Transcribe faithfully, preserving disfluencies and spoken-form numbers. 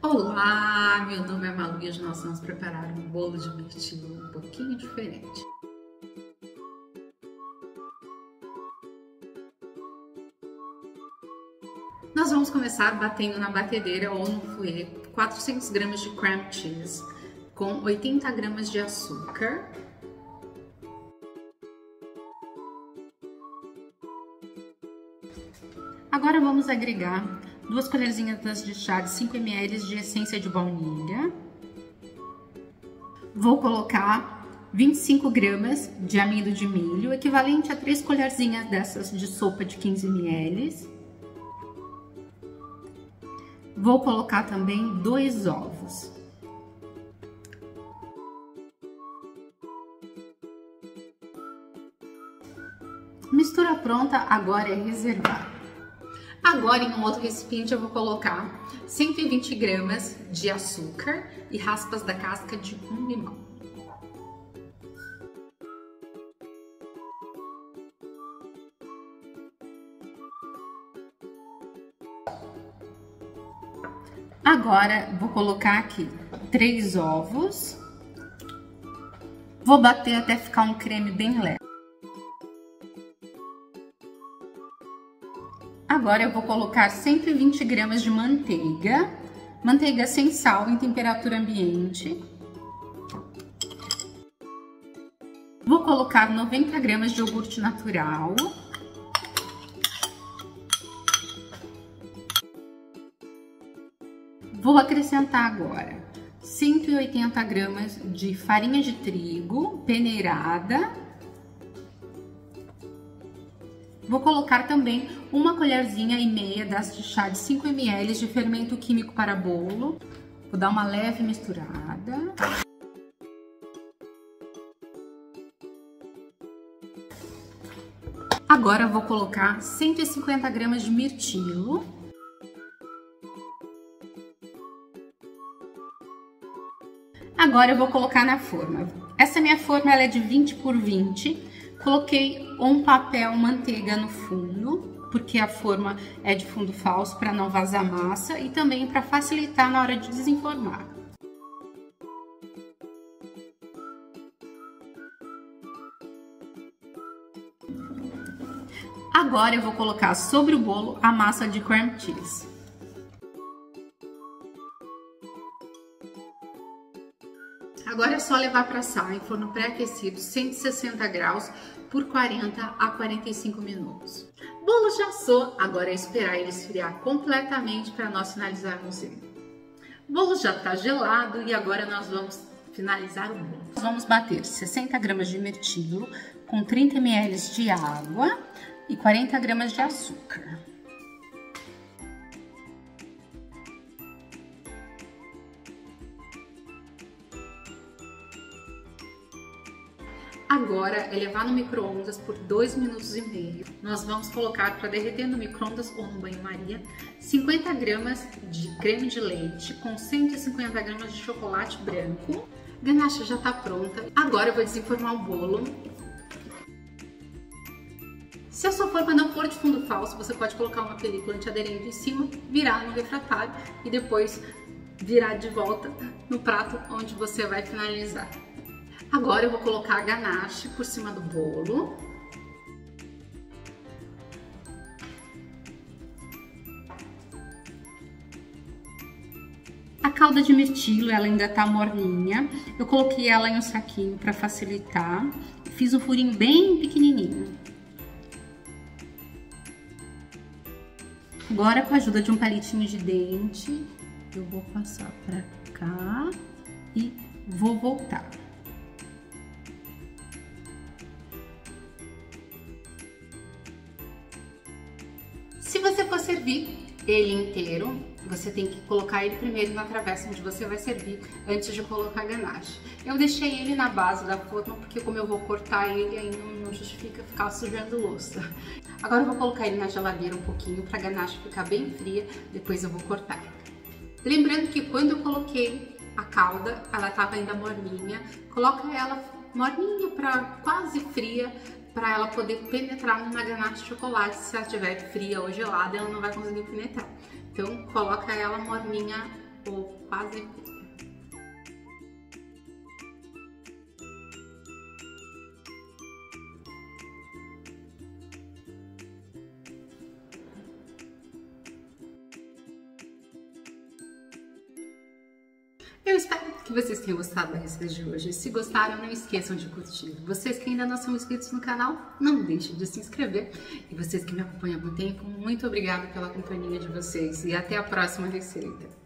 Olá, meu nome é Malu e hoje nós vamos preparar um bolo de mirtilo um pouquinho diferente. Nós vamos começar batendo na batedeira ou no fouet quatrocentos gramas de cream cheese com oitenta gramas de açúcar. Agora vamos agregar duas colherzinhas de chá de cinco mililitros de essência de baunilha. Vou colocar vinte e cinco gramas de amido de milho, equivalente a três colherzinhas dessas de sopa de quinze mililitros. Vou colocar também dois ovos. Mistura pronta, agora é reservar. Agora, em um outro recipiente, eu vou colocar cento e vinte gramas de açúcar e raspas da casca de um limão. Agora, vou colocar aqui três ovos. Vou bater até ficar um creme bem leve. Agora eu vou colocar cento e vinte gramas de manteiga, manteiga sem sal em temperatura ambiente. Vou colocar noventa gramas de iogurte natural. Vou acrescentar agora cento e oitenta gramas de farinha de trigo peneirada. Vou colocar também uma colherzinha e meia das de chá de cinco mililitros de fermento químico para bolo. Vou dar uma leve misturada. Agora vou colocar cento e cinquenta gramas de mirtilo. Agora eu vou colocar na forma. Essa minha forma ela é de vinte por vinte. Coloquei um papel manteiga no fundo, porque a forma é de fundo falso para não vazar massa e também para facilitar na hora de desenformar. Agora eu vou colocar sobre o bolo a massa de cream cheese. Agora é só levar para assar em forno pré-aquecido, cento e sessenta graus, por quarenta a quarenta e cinco minutos. O bolo já assou, agora é esperar ele esfriar completamente para nós finalizarmos ele. O bolo já está gelado e agora nós vamos finalizar o bolo. Nós vamos bater sessenta gramas de mirtilo com trinta mililitros de água e quarenta gramas de açúcar. Agora é levar no micro-ondas por dois minutos e meio. Nós vamos colocar para derreter no micro-ondas ou no banho-maria cinquenta gramas de creme de leite com cento e cinquenta gramas de chocolate branco. A ganache já está pronta. Agora eu vou desenformar o bolo. Se a sua forma não for de fundo falso, você pode colocar uma película antiaderente em cima, virar no refratário e depois virar de volta no prato onde você vai finalizar. Agora eu vou colocar a ganache por cima do bolo. A calda de mirtilo, ela ainda tá morninha. Eu coloquei ela em um saquinho para facilitar. Fiz um furinho bem pequenininho. Agora, com a ajuda de um palitinho de dente, eu vou passar para cá e vou voltar. Se você for servir ele inteiro, você tem que colocar ele primeiro na travessa onde você vai servir, antes de colocar a ganache. Eu deixei ele na base da forma, porque como eu vou cortar ele, aí não, não justifica ficar sujando louça. Agora eu vou colocar ele na geladeira um pouquinho, para a ganache ficar bem fria, depois eu vou cortar. Lembrando que quando eu coloquei a calda, ela estava ainda morninha, coloca ela morninha para quase fria, para ela poder penetrar na ganache de chocolate. Se ela estiver fria ou gelada, ela não vai conseguir penetrar. Então, coloca ela morninha ou quase. Eu espero que vocês tenham gostado da receita de hoje. Se gostaram, não esqueçam de curtir. Vocês que ainda não são inscritos no canal, não deixem de se inscrever. E vocês que me acompanham há algum tempo, muito obrigada pela companhia de vocês. E até a próxima receita.